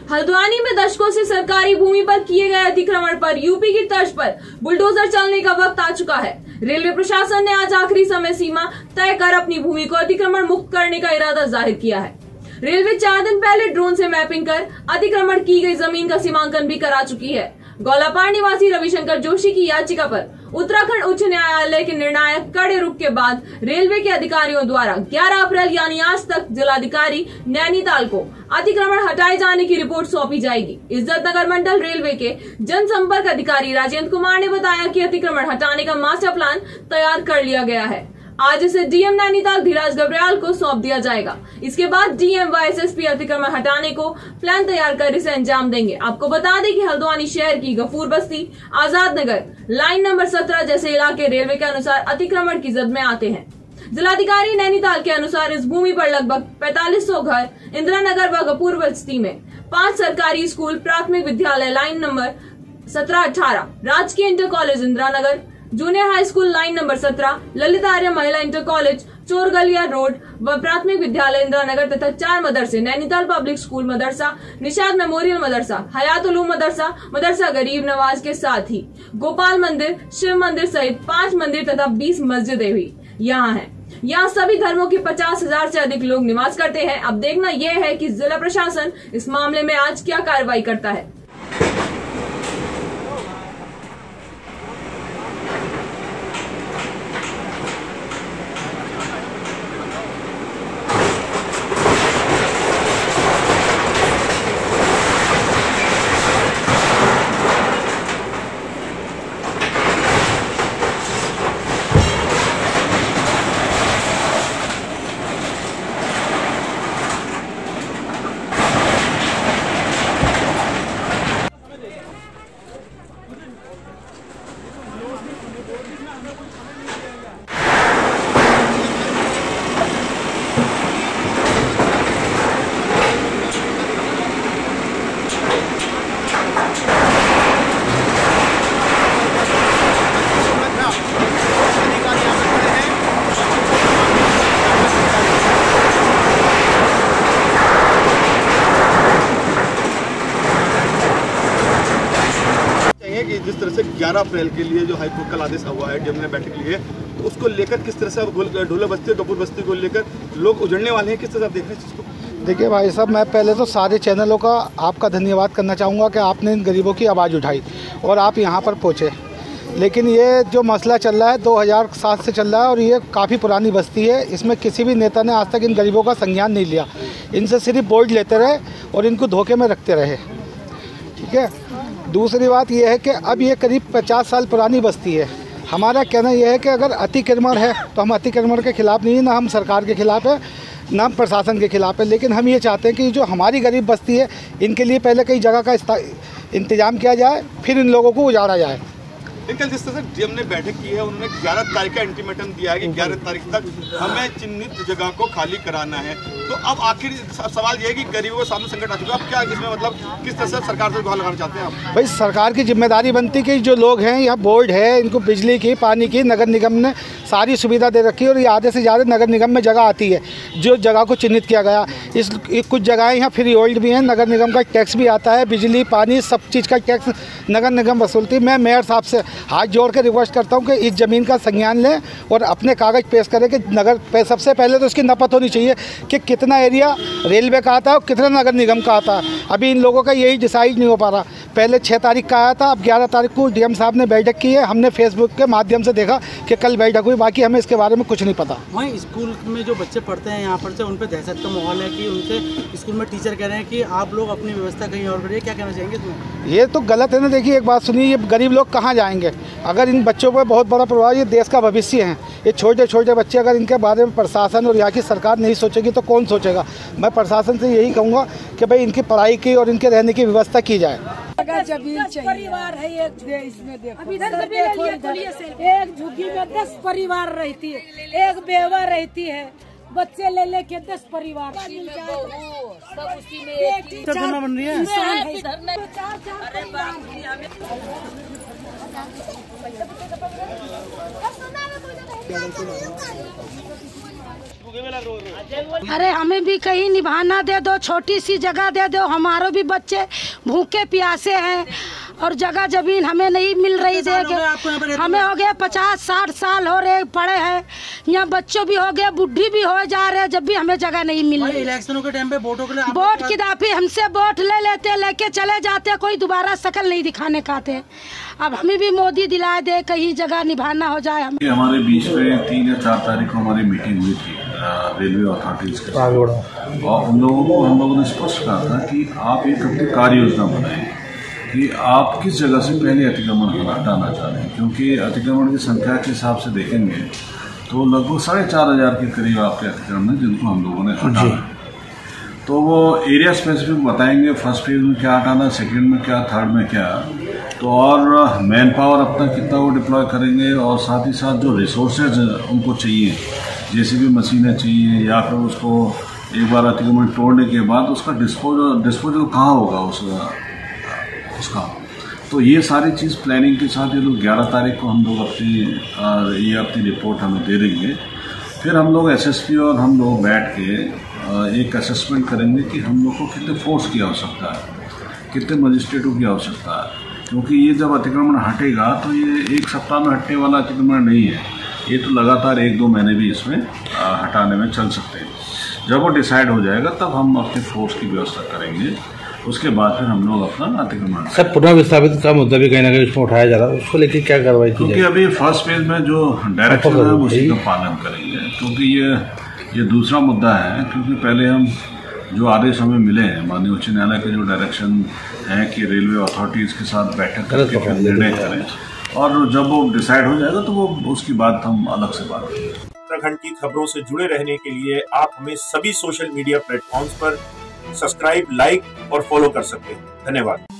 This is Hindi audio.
हल्द्वानी में दशकों से सरकारी भूमि पर किए गए अतिक्रमण पर यूपी की तर्ज पर बुलडोजर चलने का वक्त आ चुका है। रेलवे प्रशासन ने आज आखिरी समय सीमा तय कर अपनी भूमि को अतिक्रमण मुक्त करने का इरादा जाहिर किया है। रेलवे 4 दिन पहले ड्रोन से मैपिंग कर अतिक्रमण की गई जमीन का सीमांकन भी करा चुकी है। गौलापाड़ निवासी रविशंकर जोशी की याचिका पर उत्तराखंड उच्च न्यायालय के निर्णायक कड़े रुख के बाद रेलवे के अधिकारियों द्वारा 11 अप्रैल यानी आज तक जिलाधिकारी नैनीताल को अतिक्रमण हटाए जाने की रिपोर्ट सौंपी जाएगी। इज्जतनगर मंडल रेलवे के जनसंपर्क अधिकारी राजेंद्र कुमार ने बताया कि अतिक्रमण हटाने का मास्टर प्लान तैयार कर लिया गया है। आज इसे डीएम नैनीताल धीराज गब्रियाल को सौंप दिया जाएगा। इसके बाद डीएम व एसएसपी अतिक्रमण हटाने को प्लान तैयार कर इसे अंजाम देंगे। आपको बता दें कि हल्द्वानी शहर की गफूर बस्ती, आजाद नगर, लाइन नंबर 17 जैसे इलाके रेलवे के अनुसार अतिक्रमण की जद में आते हैं। जिलाधिकारी नैनीताल के अनुसार इस भूमि पर लगभग 4500 घर, इंदिरा नगर व गफूर बस्ती में 5 सरकारी स्कूल, प्राथमिक विद्यालय लाइन नंबर 17-18, राजकीय inter college Indira Nagar, junior high school line number 17, Lalit Arya महिला इंटर कॉलेज, चोरगलिया रोड व प्राथमिक विद्यालय इंदिरा नगर तथा 4 मदरसे, नैनीताल पब्लिक स्कूल मदरसा, निशाद मेमोरियल मदरसा, हयात उलूम मदरसा, मदरसा गरीब नवाज के साथ ही गोपाल मंदिर, शिव मंदिर सहित 5 मंदिर तथा 20 मस्जिदें भी यहाँ हैं। यहाँ सभी धर्मों के 50,000 से अधिक लोग निवास करते हैं। अब देखना यह है कि जिला प्रशासन इस मामले में आज क्या कार्रवाई करता है। कि जिस तरह से 11 अप्रैल के लिए जो हाईकोर्ट का आदेश हुआ है, डीएम ने बैठक ली है, तो उसको लेकर किस तरह से ढोला बस्ती और कपूर बस्ती को लेकर लोग उजड़ने वाले हैं, किस तरह से आप देख रहे हैं इसको? देखिए भाई साहब, मैं पहले तो सारे चैनलों का आपका धन्यवाद करना चाहूँगा कि आपने इन गरीबों की आवाज़ उठाई और आप यहाँ पर पहुँचे। लेकिन ये जो मसला चल रहा है 2007 से चल रहा है और ये काफ़ी पुरानी बस्ती है। इसमें किसी भी नेता ने आज तक इन गरीबों का संज्ञान नहीं लिया। इनसे सिर्फ बोर्ड लेते रहे और इनको धोखे में रखते रहे। ठीक है। दूसरी बात यह है कि अब ये करीब 50 साल पुरानी बस्ती है। हमारा कहना यह है कि अगर अतिक्रमण है तो हम अतिक्रमण के खिलाफ़ नहीं है, ना हम सरकार के खिलाफ़ है, ना हम प्रशासन के खिलाफ़ है। लेकिन हम ये चाहते हैं कि जो हमारी गरीब बस्ती है, इनके लिए पहले कई जगह का इंतजाम किया जाए, फिर इन लोगों को उजाड़ा जाए। लेकिन जिस तरह से डीएम ने बैठक की है, उन्होंने 11 तारीख का इंटीमेटम दिया है कि 11 तारीख तक हमें चिन्हित जगह को खाली कराना है। तो अब आखिर सवाल ये है कि गरीबों के सामने संकट आ चुका है। अब क्या इसमें मतलब किस तरह से सरकार से गुहार लगाना चाहते हैं आप? भाई सरकार की जिम्मेदारी बनती कि जो लोग हैं, यहाँ बोर्ड है, इनको बिजली की, पानी की नगर निगम ने सारी सुविधा दे रखी है और ये आधे से ज़्यादा नगर निगम में जगह आती है जो जगह को चिन्हित किया गया। इस कुछ जगहें यहाँ फ्री होल्ड भी हैं, नगर निगम का टैक्स भी आता है, बिजली पानी सब चीज़ का टैक्स नगर निगम वसूलती है। मैं मेयर साहब से हाथ जोड़ के रिक्वेस्ट करता हूँ कि इस ज़मीन का संज्ञान लें और अपने कागज़ पेश करें कि नगर सबसे पहले तो इसकी नपत होनी चाहिए कि कितना एरिया रेलवे का आता है और कितना नगर निगम का आता है। अभी इन लोगों का यही डिसाइड नहीं हो पा रहा। पहले 6 तारीख का आया था, अब 11 तारीख को डीएम साहब ने बैठक की है। हमने फेसबुक के माध्यम से देखा कि कल बैठक हुई, बाकी हमें इसके बारे में कुछ नहीं पता। वहीं स्कूल में जो बच्चे पढ़ते हैं यहाँ पर से उन पर दहशत का माहौल है कि उनसे स्कूल में टीचर कह रहे हैं कि आप लोग अपनी व्यवस्था कहीं और करिए। क्या कहना चाहेंगे इसमें? ये तो गलत है ना। देखिए एक बात सुनिए, ये गरीब लोग कहाँ जाएंगे? अगर इन बच्चों पर बहुत बड़ा प्रभाव, ये देश का भविष्य है। ये छोटे छोटे बच्चे, अगर इनके बारे में प्रशासन और यहाँ की सरकार नहीं सोचेगी तो कौन सोचेगा? मैं प्रशासन से यही कहूँगा कि भाई इनकी पढ़ाई की और इनके रहने की व्यवस्था की जाए। परिवार है इसमें देखो, एक झुग्गी में 10 परिवार रहती है, एक बेवा रहती है, बच्चे ले लेके 10 परिवार सब उसी में बन रही है। अरे हमें भी कहीं निभाना दे दो, छोटी सी जगह दे दो, हमारे भी बच्चे भूखे प्यासे हैं और जगह जमीन हमें नहीं मिल रही। देखे हमें हो गया 50-60 साल हो रहे पड़े हैं यहाँ, बच्चों भी हो गए, बुढ़ी भी हो जा रहे, जब भी हमें जगह नहीं मिल रही। इलेक्शनों के टाइम पे वोटों के लिए वोट की दाफी हमसे वोट ले लेते, लेके चले जाते, कोई दोबारा शकल नहीं दिखाने का आते। अब हमें भी मोदी दिला दे, कहीं जगह निभाना हो जाए। हमारे बीच में 3 या 4 तारीख को हमारी मीटिंग हुई थी रेलवे अथॉरिटीज के साथ, और उन लोगों को हम लोगों ने स्पष्ट कहा था कि आप एक अपनी कार्य योजना बनाएं कि आप किस जगह से पहले अतिक्रमण हटाना चाह रहे हैं, क्योंकि अतिक्रमण की संख्या के हिसाब से देखेंगे तो लगभग 4,500 के करीब आपके अतिक्रमण है जिनको हम लोगों ने हटाना है। तो वो एरिया स्पेसिफिक बताएंगे, फर्स्ट फेज में क्या हटाना, सेकंड में क्या, थर्ड में क्या, तो और मैन पावर अपना कितना वो डिप्लॉय करेंगे, और साथ ही साथ जो रिसोर्सेज उनको चाहिए, जैसे भी मशीनें चाहिए, या फिर उसको एक बार अतिक्रमण तोड़ने के बाद उसका डिस्पोजल कहाँ होगा उसका। तो ये सारी चीज़ प्लानिंग के साथ ये लोग 11 तारीख को हम लोग अपनी रिपोर्ट हमें दे देंगे। फिर हम लोग एसएसपी और हम लोग बैठ के एक असेसमेंट करेंगे कि हम लोग को कितने फोर्स की आवश्यकता है, कितने मजिस्ट्रेटों की आवश्यकता है, क्योंकि ये जब अतिक्रमण हटेगा तो ये एक सप्ताह में हटने वाला अतिक्रमण नहीं है, ये तो लगातार 1-2 महीने भी इसमें हटाने में चल सकते हैं। जब वो डिसाइड हो जाएगा तब हम अपने फोर्स की व्यवस्था करेंगे, उसके बाद फिर हम लोग अपना अतिक्रमण। सर, पुनः विस्थापित का मुद्दा भी कहीं ना कहीं उसमें उठाया जा रहा है, उसको लेकर क्या कार्रवाई की जाएगी? क्योंकि अभी फर्स्ट फेज में जो डायरेक्शन है उसी का पालन करेंगे, क्योंकि ये दूसरा मुद्दा है, क्योंकि पहले हम जो आदेश हमें मिले हैं माननीय उच्च न्यायालय के जो डायरेक्शन है कि रेलवे अथॉरिटीज़ के साथ बैठक करके फिर निर्णय करें, और जब वो डिसाइड हो जाएगा तो वो उसकी बात हम अलग से बात करेंगे। उत्तराखंड की खबरों से जुड़े रहने के लिए आप हमें सभी सोशल मीडिया प्लेटफॉर्म्स पर सब्सक्राइब, लाइक और फॉलो कर सकते हैं। धन्यवाद।